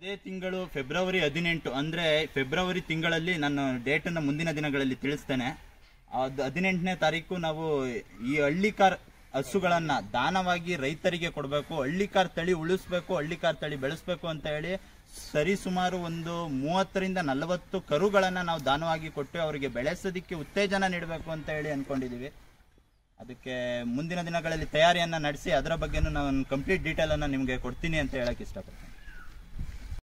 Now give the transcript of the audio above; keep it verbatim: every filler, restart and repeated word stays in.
ಇದೇ ತಿಂಗಳು ಫೆಬ್ರವರಿ ಹದಿನೆಂಟು ಅಂದರೆ ಫೆಬ್ರವರಿ ತಿಂಗಳಲ್ಲಿ ನಾನು ಡೇಟನ್ನು ಮುಂದಿನ ದಿನಗಳಲ್ಲಿ ತಿಳಿಸ್ತೇನೆ. ಅದು ಹದಿನೆಂಟನೇ ತಾರೀಕು ನಾವು ಈ ಹಳ್ಳಿಕಾರ್ ಹಸುಗಳನ್ನು ದಾನವಾಗಿ ರೈತರಿಗೆ ಕೊಡಬೇಕು, ಹಳ್ಳಿಕಾರ್ ತಳಿ ಉಳಿಸ್ಬೇಕು, ಹಳ್ಳಿಕಾರ್ ತಳಿ ಬೆಳೆಸಬೇಕು ಅಂತ ಹೇಳಿ ಸರಿ ಸುಮಾರು ಒಂದು ಮೂವತ್ತರಿಂದ ನಲವತ್ತು ಕರುಗಳನ್ನು ನಾವು ದಾನವಾಗಿ ಕೊಟ್ಟು ಅವರಿಗೆ ಬೆಳೆಸೋದಕ್ಕೆ ಉತ್ತೇಜನ ನೀಡಬೇಕು ಅಂತ ಹೇಳಿ ಅಂದ್ಕೊಂಡಿದ್ದೀವಿ. ಅದಕ್ಕೆ ಮುಂದಿನ ದಿನಗಳಲ್ಲಿ ತಯಾರಿಯನ್ನು ನಡೆಸಿ ಅದರ ಬಗ್ಗೆನೂ ನಾನು ಕಂಪ್ಲೀಟ್ ಡೀಟೇಲನ್ನು ನಿಮಗೆ ಕೊಡ್ತೀನಿ ಅಂತ ಹೇಳಕ್ಕೆ ಇಷ್ಟಪಡ್ತೀನಿ.